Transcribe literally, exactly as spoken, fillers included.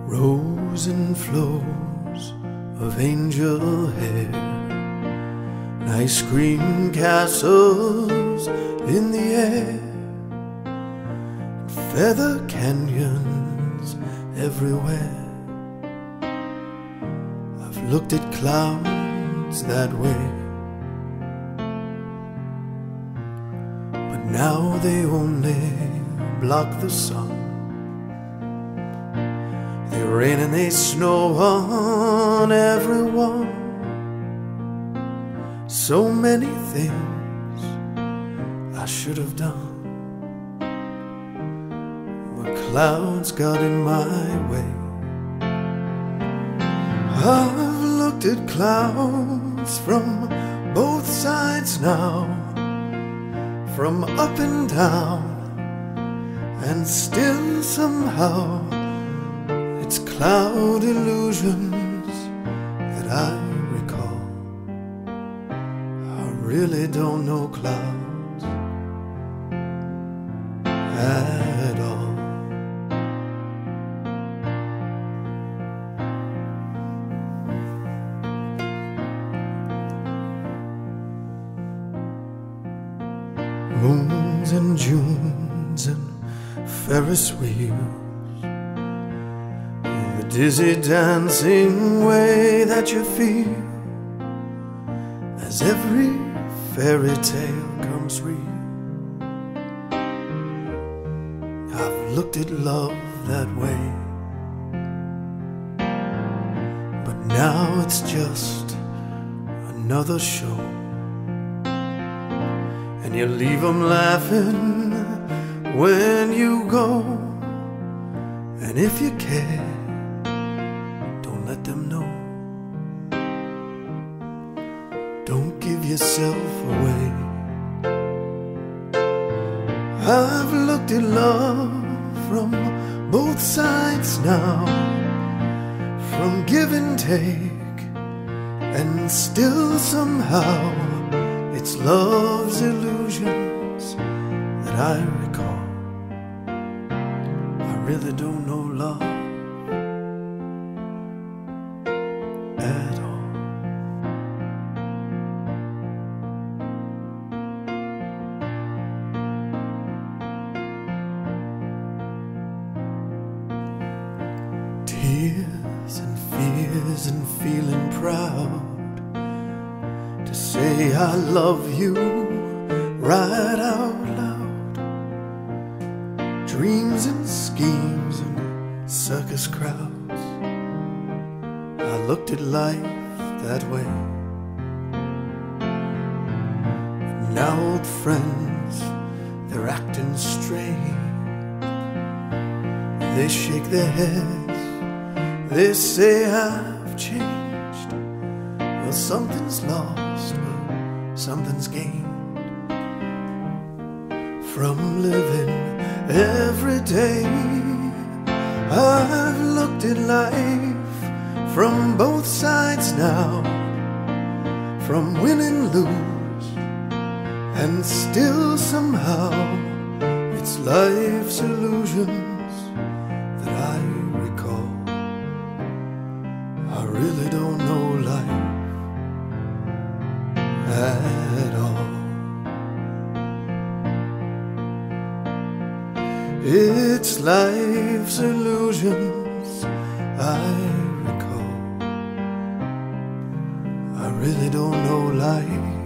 Rows and flows of angel hair, and ice cream castles in the air, and feather canyons everywhere. I've looked at clouds that way, but now they only block the sun. They rain and they snow on everyone. So many things I should have done, but clouds got in my way. I've looked at clouds from both sides now, from up and down, and still somehow it's cloud illusions that I recall. I really don't know clouds at all. Moons and Junes and Ferris wheels, dizzy dancing way that you feel as every fairy tale comes real. I've looked at love that way, but now it's just another show, and you leave them laughing when you go. And if you care, let them know. Don't give yourself away. I've looked at love from both sides now, from give and take, and still somehow it's love's illusions that I recall. I really don't know love at all. Tears and fears and feeling proud to say I love you right out loud. Dreams and schemes and circus crowds, I looked at life that way. Now old friends, they're acting strange. They shake their heads, they say I've changed. Well, something's lost, but something's gained from living every day. I've looked at life from both sides now, from win and lose, and still somehow it's life's illusions that I recall. I really don't know life at all. It's life's illusions I recall. I really don't know life